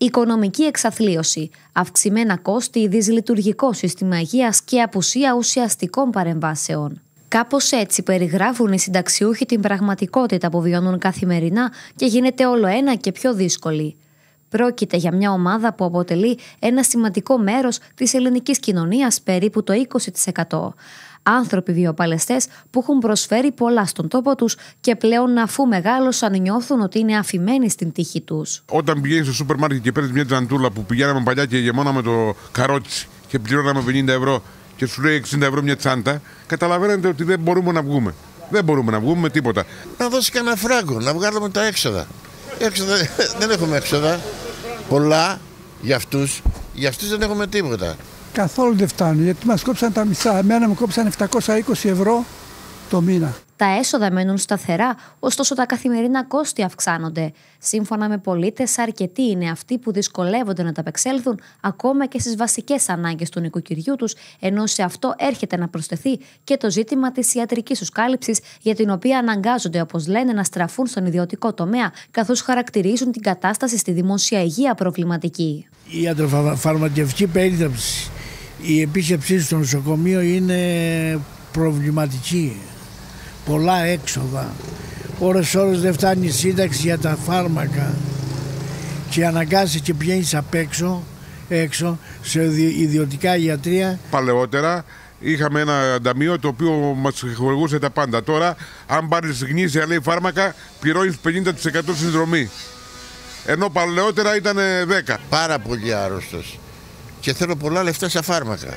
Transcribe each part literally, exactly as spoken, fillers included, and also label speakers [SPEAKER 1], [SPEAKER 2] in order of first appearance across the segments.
[SPEAKER 1] Οικονομική εξαθλίωση, αυξημένα κόστη, δυσλειτουργικό σύστημα υγείας και απουσία ουσιαστικών παρεμβάσεων. Κάπως έτσι περιγράφουν οι συνταξιούχοι την πραγματικότητα που βιώνουν καθημερινά και γίνεται όλο ένα και πιο δύσκολη. Πρόκειται για μια ομάδα που αποτελεί ένα σημαντικό μέρος της ελληνικής κοινωνίας, περίπου το είκοσι τοις εκατό. Άνθρωποι βιοπαλαιστές που έχουν προσφέρει πολλά στον τόπο τους και πλέον, αφού μεγάλωσαν, νιώθουν ότι είναι αφημένοι στην τύχη τους.
[SPEAKER 2] Όταν πηγαίνεις στο σούπερ μάρκετ και παίρνεις μια τζαντούλα που πηγαίναμε παλιά και γεμώναμε το καρότσι και πληρώναμε πενήντα ευρώ και σου λέει εξήντα ευρώ μια τσάντα, καταλαβαίνετε ότι δεν μπορούμε να βγούμε. Δεν μπορούμε να βγούμε με τίποτα.
[SPEAKER 3] Να δώσει κανένα φράγκο, να βγάλουμε τα έξοδα. έξοδα δεν έχουμε έξοδα. Πολλά για αυτούς. Για αυτούς δεν έχουμε τίποτα.
[SPEAKER 4] Καθόλου δεν φτάνουν, γιατί μας κόψαν τα μισά. Εμένα μου κόψαν επτακόσια είκοσι ευρώ το μήνα.
[SPEAKER 1] Τα έσοδα μένουν σταθερά, ωστόσο τα καθημερινά κόστη αυξάνονται. Σύμφωνα με πολίτες, αρκετοί είναι αυτοί που δυσκολεύονται να ταπεξέλθουν ακόμα και στις βασικές ανάγκες του νοικοκυριού τους, ενώ σε αυτό έρχεται να προσθεθεί και το ζήτημα της ιατρικής τους κάλυψης, για την οποία αναγκάζονται, όπως λένε, να στραφούν στον ιδιωτικό τομέα, καθώς χαρακτηρίζουν την κατάσταση στη δημόσια υγεία προβληματική.
[SPEAKER 5] Η ιατροφαρμακευτική περίθαλψη, η επίσκεψή στο νοσοκομείο είναι προβληματική. Πολλά έξοδα. Ώρες ώρες δεν φτάνει η σύνταξη για τα φάρμακα και αναγκάζει και πηγαίνεις απ' έξω, έξω σε ιδιωτικά ιατρία.
[SPEAKER 2] Παλαιότερα είχαμε ένα ταμείο το οποίο μας χορηγούσε τα πάντα. Τώρα, αν πάρεις γνήσια, λέει, φάρμακα, πληρώνεις πενήντα τοις εκατό συνδρομή. Ενώ παλαιότερα ήταν δέκα.
[SPEAKER 3] Πάρα πολύ άρρωστος και θέλω πολλά λεφτά στα φάρμακα.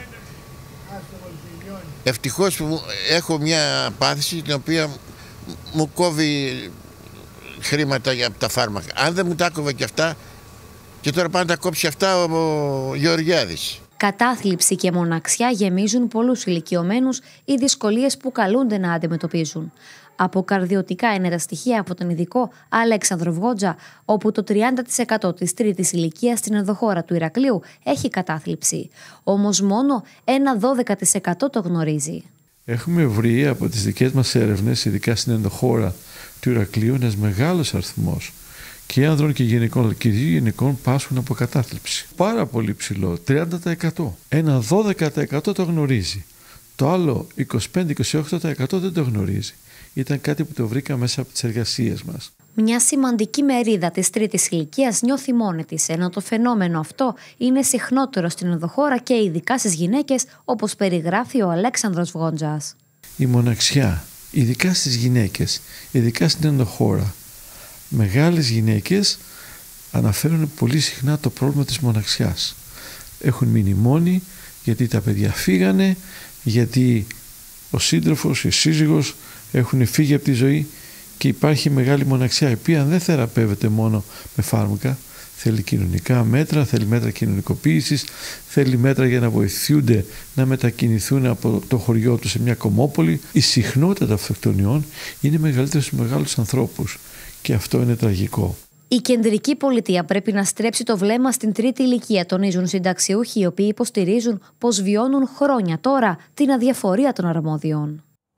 [SPEAKER 3] Ευτυχώς που έχω μια πάθηση την οποία μου κόβει χρήματα για τα φάρμακα. Αν δεν μου τα κόβε και αυτά, και τώρα πάνε να τα κόψει αυτά ο Γεωργιάδης.
[SPEAKER 1] Κατάθλιψη και μοναξιά γεμίζουν πολλούς ηλικιωμένους, οι δυσκολίες που καλούνται να αντιμετωπίζουν. Αποκαρδιωτικά είναι τα στοιχεία από τον ειδικό Αλέξανδρο Βότζα, όπου το τριάντα τοις εκατό της τρίτης ηλικίας στην ενδοχώρα του Ηρακλείου έχει κατάθλιψη. Όμως μόνο ένα δώδεκα τοις εκατό το γνωρίζει.
[SPEAKER 6] Έχουμε βρει από τις δικές μας έρευνες, ειδικά στην ενδοχώρα του Ηρακλείου, ένας μεγάλος αριθμός και άνδρων και γυναικών, αλλά κυρίως γυναικών, πάσχουν από κατάθλιψη. Πάρα πολύ ψηλό, τριάντα τοις εκατό. Ένα δώδεκα τοις εκατό το γνωρίζει. Το άλλο είκοσι πέντε με είκοσι οκτώ τοις εκατό δεν το γνωρίζει. Ήταν κάτι που το βρήκα μέσα από τις εργασίες μας.
[SPEAKER 1] Μια σημαντική μερίδα της τρίτης ηλικίας νιώθει μόνη της, ενώ το φαινόμενο αυτό είναι συχνότερο στην ενδοχώρα και ειδικά στις γυναίκες, όπως περιγράφει ο Αλέξανδρος Βότζας.
[SPEAKER 6] Η μοναξιά, ειδικά στις γυναίκες, ειδικά στην ενδοχώρα, μεγάλες γυναίκες αναφέρουν πολύ συχνά το πρόβλημα της μοναξιάς. Έχουν μείνει μόνοι γιατί τα παιδιά φύγανε, γιατί ο σύντροφος, η σύζυγος έχουν φύγει από τη ζωή και υπάρχει μεγάλη μοναξιά, η οποία δεν θεραπεύεται μόνο με φάρμακα. Θέλει κοινωνικά μέτρα, θέλει μέτρα κοινωνικοποίησης, θέλει μέτρα για να βοηθούνται να μετακινηθούν από το χωριό τους σε μια κομμόπολη. Η συχνότητα των αυτοκτονιών είναι μεγαλύτερη στους μεγάλους ανθρώπους και αυτό είναι τραγικό.
[SPEAKER 1] Η κεντρική πολιτεία πρέπει να στρέψει το βλέμμα στην τρίτη ηλικία, τονίζουν συνταξιούχοι, οι οποίοι υποστηρίζουν πως βιώνουν χρόνια τώρα την αδιαφορία των αρμόδιων.